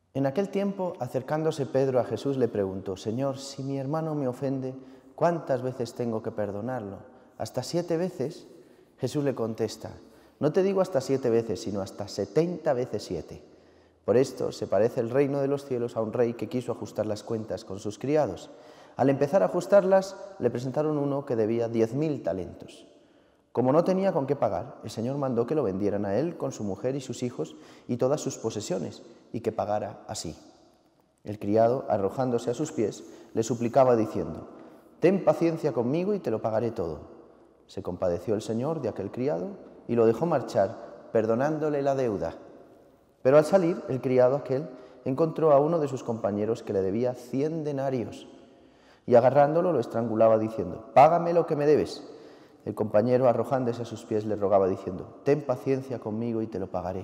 En aquel tiempo, acercándose Pedro a Jesús, le preguntó: Señor, si mi hermano me ofende, ¿cuántas veces tengo que perdonarlo? ¿Hasta 7 veces? Jesús le contesta: no te digo hasta 7 veces, sino hasta 70 veces 7. Por esto se parece el reino de los cielos a un rey que quiso ajustar las cuentas con sus criados. Al empezar a ajustarlas, le presentaron uno que debía 10.000 talentos. Como no tenía con qué pagar, el Señor mandó que lo vendieran a él con su mujer y sus hijos y todas sus posesiones, y que pagara así. El criado, arrojándose a sus pies, le suplicaba diciendo: ten paciencia conmigo y te lo pagaré todo. Se compadeció el Señor de aquel criado y lo dejó marchar, perdonándole la deuda. Pero al salir, el criado aquel encontró a uno de sus compañeros que le debía 100 denarios, y agarrándolo lo estrangulaba diciendo: págame lo que me debes. El compañero, arrojándose a sus pies, le rogaba diciendo: ten paciencia conmigo y te lo pagaré.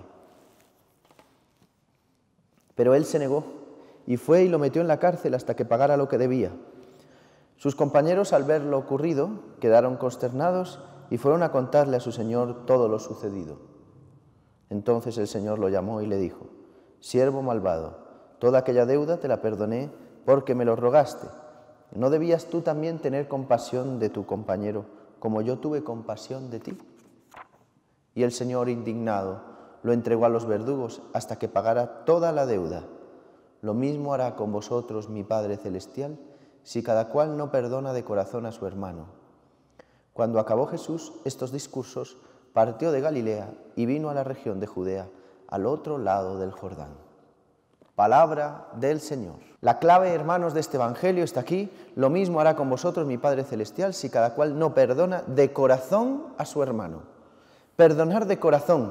Pero él se negó y fue y lo metió en la cárcel hasta que pagara lo que debía. Sus compañeros, al ver lo ocurrido, quedaron consternados y fueron a contarle a su señor todo lo sucedido. Entonces el Señor lo llamó y le dijo: siervo malvado, toda aquella deuda te la perdoné porque me lo rogaste. ¿No debías tú también tener compasión de tu compañero, como yo tuve compasión de ti? Y el Señor, indignado, lo entregó a los verdugos hasta que pagara toda la deuda. Lo mismo hará con vosotros mi Padre Celestial, si cada cual no perdona de corazón a su hermano. Cuando acabó Jesús estos discursos, partió de Galilea y vino a la región de Judea, al otro lado del Jordán. Palabra del Señor. La clave, hermanos, de este Evangelio está aquí. Lo mismo hará con vosotros mi Padre Celestial si cada cual no perdona de corazón a su hermano. Perdonar de corazón.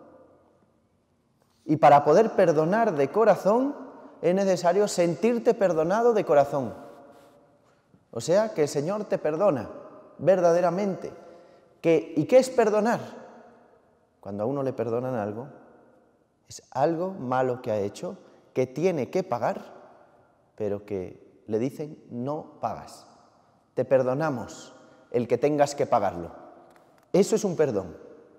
Y para poder perdonar de corazón es necesario sentirte perdonado de corazón. O sea, que el Señor te perdona verdaderamente. ¿Y qué es perdonar? Cuando a uno le perdonan algo, es algo malo que ha hecho, que tiene que pagar, pero que le dicen: no pagas. Te perdonamos el que tengas que pagarlo. Eso es un perdón.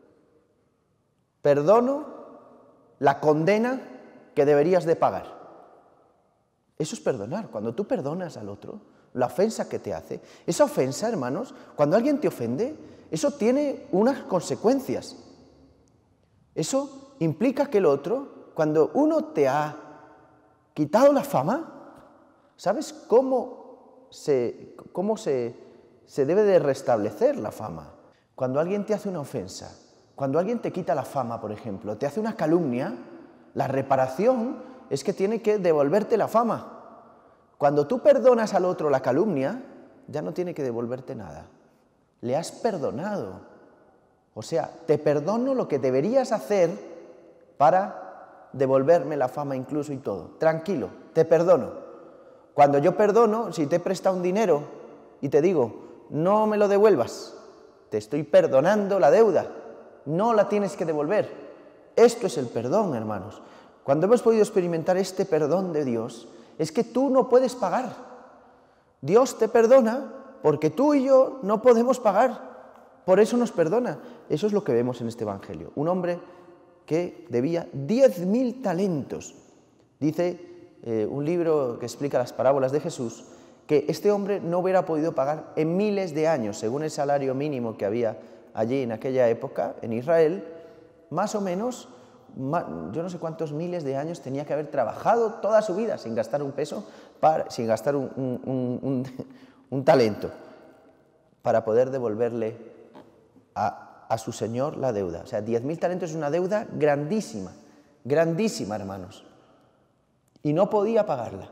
Perdono la condena que deberías de pagar. Eso es perdonar. Cuando tú perdonas al otro la ofensa que te hace, esa ofensa, hermanos, cuando alguien te ofende, eso tiene unas consecuencias. Eso implica que el otro, cuando uno te ha quitado la fama, ¿sabes cómo se debe de restablecer la fama? Cuando alguien te hace una ofensa, cuando alguien te quita la fama, por ejemplo, te hace una calumnia, la reparación es que tiene que devolverte la fama. Cuando tú perdonas al otro la calumnia, ya no tiene que devolverte nada. Le has perdonado. O sea, te perdono lo que deberías hacer para devolverme la fama incluso y todo. Tranquilo, te perdono. Cuando yo perdono, si te he prestado un dinero y te digo: no me lo devuelvas, te estoy perdonando la deuda, no la tienes que devolver. Esto es el perdón, hermanos. Cuando hemos podido experimentar este perdón de Dios, es que tú no puedes pagar. Dios te perdona porque tú y yo no podemos pagar. Por eso nos perdona. Eso es lo que vemos en este Evangelio. Un hombre que debía 10.000 talentos. Dice un libro que explica las parábolas de Jesús que este hombre no hubiera podido pagar en miles de años, según el salario mínimo que había allí en aquella época, en Israel, más o menos, yo no sé cuántos miles de años tenía que haber trabajado toda su vida sin gastar un peso, sin gastar un talento, para poder devolverle a su señor la deuda. O sea, 10.000 talentos es una deuda grandísima, grandísima, hermanos. Y no podía pagarla.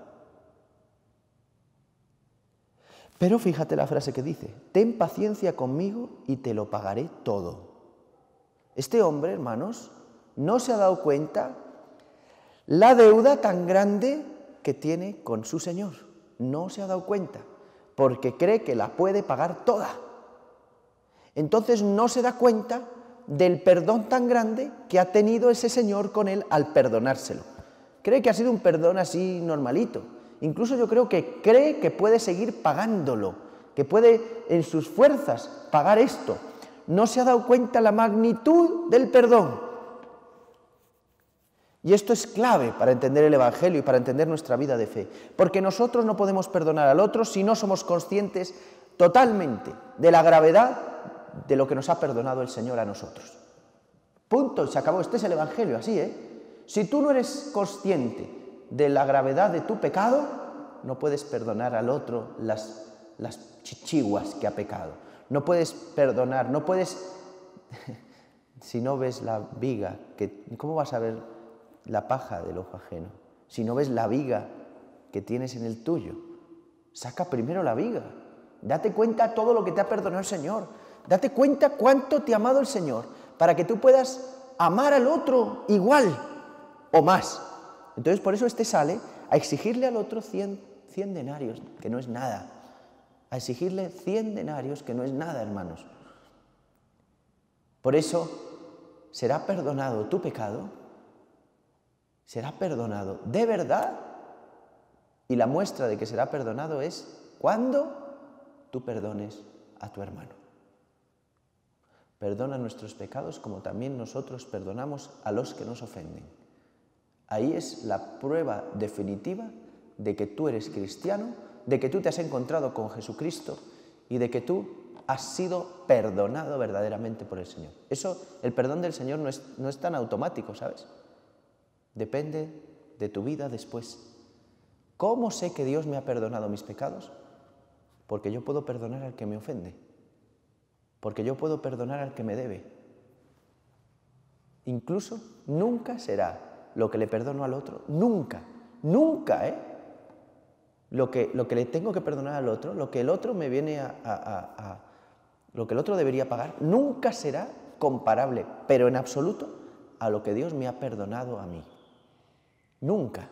Pero fíjate la frase que dice: ten paciencia conmigo y te lo pagaré todo. Este hombre, hermanos, no se ha dado cuenta la deuda tan grande que tiene con su Señor. No se ha dado cuenta, porque cree que la puede pagar toda. Entonces no se da cuenta del perdón tan grande que ha tenido ese Señor con él al perdonárselo. Cree que ha sido un perdón así normalito. Incluso yo creo que cree que puede seguir pagándolo, que puede en sus fuerzas pagar esto. No se ha dado cuenta la magnitud del perdón. Y esto es clave para entender el Evangelio y para entender nuestra vida de fe, porque nosotros no podemos perdonar al otro si no somos conscientes totalmente de la gravedad de lo que nos ha perdonado el Señor a nosotros. Punto, y se acabó. Este es el Evangelio, así, Si tú no eres consciente de la gravedad de tu pecado, no puedes perdonar al otro las chichiguas que ha pecado. No puedes perdonar, no puedes... Si no ves la viga, ¿cómo vas a ver la paja del ojo ajeno? Si no ves la viga que tienes en el tuyo, saca primero la viga. Date cuenta de todo lo que te ha perdonado el Señor. Date cuenta cuánto te ha amado el Señor para que tú puedas amar al otro igual o más. Entonces, por eso sale a exigirle al otro 100 denarios, que no es nada. A exigirle 100 denarios, que no es nada, hermanos. Por eso, será perdonado tu pecado, será perdonado de verdad, y la muestra de que será perdonado es cuando tú perdones a tu hermano. Perdona nuestros pecados como también nosotros perdonamos a los que nos ofenden. Ahí es la prueba definitiva de que tú eres cristiano, de que tú te has encontrado con Jesucristo y de que tú has sido perdonado verdaderamente por el Señor. Eso, el perdón del Señor no es tan automático, ¿sabes? Depende de tu vida después. ¿Cómo sé que Dios me ha perdonado mis pecados? Porque yo puedo perdonar al que me ofende. Porque yo puedo perdonar al que me debe. Incluso nunca será lo que le perdono al otro. Nunca, Lo que le tengo que perdonar al otro, lo que el otro me viene lo que el otro debería pagar, nunca será comparable, pero en absoluto, a lo que Dios me ha perdonado a mí. Nunca.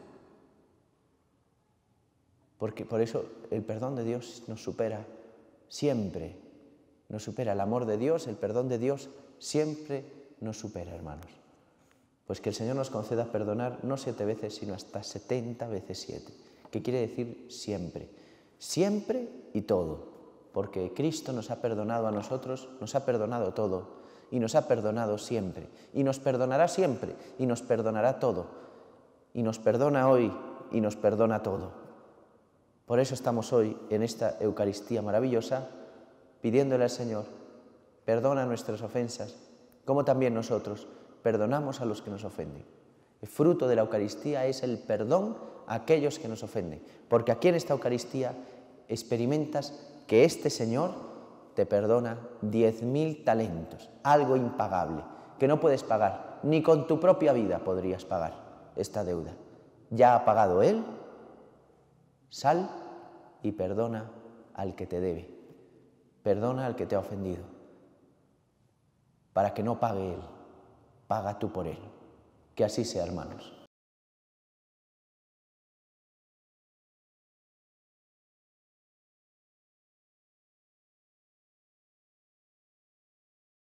Porque por eso el perdón de Dios nos supera siempre. Nos supera el amor de Dios, el perdón de Dios siempre nos supera, hermanos. Pues que el Señor nos conceda perdonar no 7 veces, sino hasta 70 veces 7. Que quiere decir siempre. Siempre y todo. Porque Cristo nos ha perdonado a nosotros, nos ha perdonado todo. Y nos ha perdonado siempre. Y nos perdonará siempre. Y nos perdonará todo. Y nos perdona hoy y nos perdona todo. Por eso estamos hoy en esta Eucaristía maravillosa, pidiéndole al Señor, perdona nuestras ofensas, como también nosotros perdonamos a los que nos ofenden. El fruto de la Eucaristía es el perdón a aquellos que nos ofenden, porque aquí en esta Eucaristía experimentas que este Señor te perdona 10.000 talentos, algo impagable, que no puedes pagar, ni con tu propia vida podrías pagar esta deuda. Ya ha pagado Él, sal y perdona al que te debe, perdona al que te ha ofendido, para que no pague Él, paga tú por Él. Que así sea, hermanos.